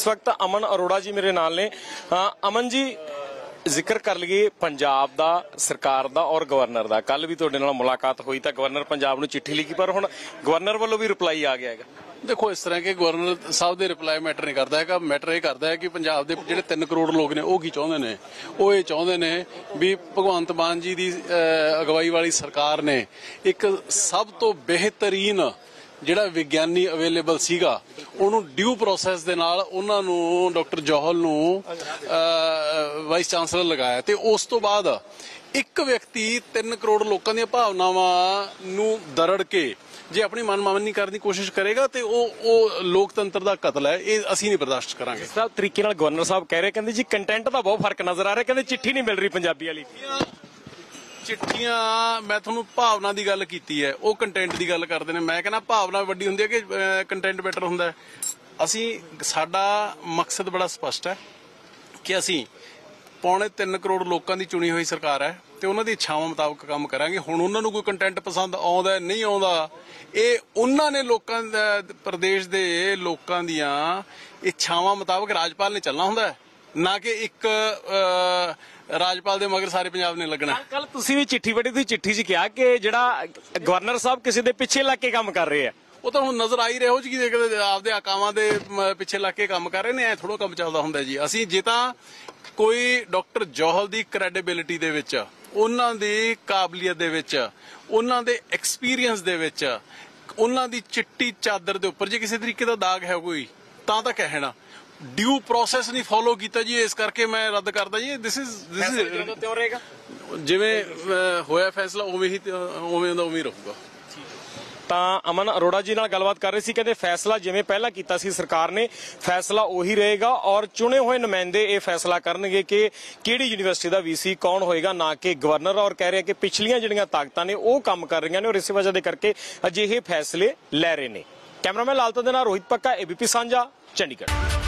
वक्त अमन अरोड़ा जी मेरे नाल ने। अमन जी, जिक्र कर लीए पंजाब दा, सरकार दा और गवर्नर दा। कल भी तुहाडे नाल मुलाकात हुई तो गवर्नर पंजाब नूं चिट्ठी लिखी, पर हुण गवर्नर वालों भी रिप्लाई आ गया है। देखो, इस तरह के गवर्नर साहब के रिप्लाई मैटर नहीं करता है। मैटर ये करता है कि पंजाब के ਜਿਹੜੇ 3 करोड़ लोग ने वो की चाहते हैं। वो ये चाहते हैं भी भगवंत मान जी की अगवाई वाली सरकार ने एक सब तो बेहतरीन ਜਿਹੜਾ ਵਿਗਿਆਨੀ ਅਵੇਲੇਬਲ ਸੀਗਾ ਉਹਨੂੰ ਡਿਊ ਪ੍ਰੋਸੈਸ ਦੇ ਨਾਲ ਉਹਨਾਂ ਨੂੰ ਡਾਕਟਰ ਜੋਹਲ ਨੂੰ ਵਾਈਸ ਚਾਂਸਲਰ ਲਗਾਇਆ ਤੇ ਉਸ ਤੋਂ ਬਾਅਦ ਇੱਕ ਵਿਅਕਤੀ 3 ਕਰੋੜ ਲੋਕਾਂ ਦੀਆਂ ਭਾਵਨਾਵਾਂ ਨੂੰ ਦਰੜ ਕੇ ਜੇ ਆਪਣੀ ਮਨਮਾਨੀ ਕਰਨ ਦੀ ਕੋਸ਼ਿਸ਼ ਕਰੇਗਾ ਤੇ ਉਹ ਲੋਕਤੰਤਰ ਦਾ ਕਤਲ ਹੈ। ਇਹ ਅਸੀਂ ਨਹੀਂ ਬਰਦਾਸ਼ਤ ਕਰਾਂਗੇ। ਸਾਹਿਬ ਤਰੀਕੇ ਨਾਲ ਗਵਰਨਰ ਸਾਹਿਬ ਕਹਿ ਰਹੇ, ਕਹਿੰਦੇ ਜੀ ਕੰਟੈਂਟ ਦਾ ਬਹੁਤ ਫਰਕ ਨਜ਼ਰ ਆ ਰਿਹਾ, ਕਹਿੰਦੇ ਚਿੱਠੀ ਨਹੀਂ ਮਿਲ ਰਹੀ ਪੰਜਾਬੀ ਵਾਲੀ। चिट्ठियां मैं थोनू भावना की गल की है, वो कंटेंट की गल करते हैं। मैं कहना भावना वड्डी हुंदी है कि कंटेंट बेटर हुंदा है। असी साडा मकसद बड़ा स्पष्ट है कि असी 3.25 करोड़ लोगों की चुनी हुई सरकार है तो उन्होंने इच्छावां मुताबक काम करांगे। हुण उन्हां नूं कोई कंटेंट पसंद आउंदा नहीं आउंदा, ये उन्हां ने लोकां प्रदेश दे लोकां दीयां इच्छावां मुताबक राजपाल ने चलना हुंदा है, ना कि एक राजपाल दे मगर सारे पंजाब ने लगना। कल तुसीं भी चिट्ठी पढ़ी, तुसीं चिट्ठी 'च कहा कि जिहड़ा गवर्नर साहब किसी दे पिछे लग के काम कर रहे हैं। वो तो हुण नजर आ ही रहा हो जी कि आपदे आकावां दे पिछे लग के काम कर रहे ने। ऐ थोड़ा काम चलदा हुंदा जी। असीं जे तां कोई डॉक्टर जौहल दी क्रेडिबिलिटी दे विच, उन्हां दी काबलियत दे विच, उन्हां दे एक्सपीरियंस दे विच, उन्हां दी चिट्टी चादर दे उपर जे किसी तरीके दा दाग है कोई तां कहना ड्यू प्रोसैस नहीं फॉलो किया जी, इस करके मैं रद्द करदा जी। दिस इज जिवें होया फैसला उवें ही रहूगा। ਤਾਂ ਅਮਨ ਅਰੋੜਾ ਜੀ ਨਾਲ ਗੱਲਬਾਤ ਕਰ ਰਹੇ ਸੀ, ਕਹਿੰਦੇ ਫੈਸਲਾ ਜਿਵੇਂ ਪਹਿਲਾਂ ਕੀਤਾ ਸੀ ਸਰਕਾਰ ਨੇ, ਫੈਸਲਾ ਉਹੀ ਰਹੇਗਾ ਔਰ ਚੁਣੇ ਹੋਏ ਨੁਮਾਇੰਦੇ ਇਹ ਫੈਸਲਾ ਕਰਨਗੇ ਕਿ ਕਿਹੜੀ ਯੂਨੀਵਰਸਿਟੀ ਦਾ ਵੀਸੀ ਕੌਣ ਹੋਏਗਾ, ਨਾ ਕਿ ਗਵਰਨਰ। ਔਰ ਕਹਿ ਰਹੇ ਕਿ ਪਿਛਲੀਆਂ ਜਿਹੜੀਆਂ ਤਾਕਤਾਂ ਨੇ ਉਹ ਕੰਮ ਕਰ ਰਹੀਆਂ ਨੇ ਔਰ ਇਸੇ ਵਜ੍ਹਾ ਦੇ ਕਰਕੇ ਅਜਿਹੇ ਫੈਸਲੇ ਲੈ ਰਹੇ ਨੇ। ਕੈਮਰਾਮੈਨ ਲਾਲਤਾ ਦੇ ਨਾਲ ਰੋਹਿਤ ਪੱਕਾ, ABP ਸਾਂਝਾ, ਚੰਡੀਗੜ੍ਹ।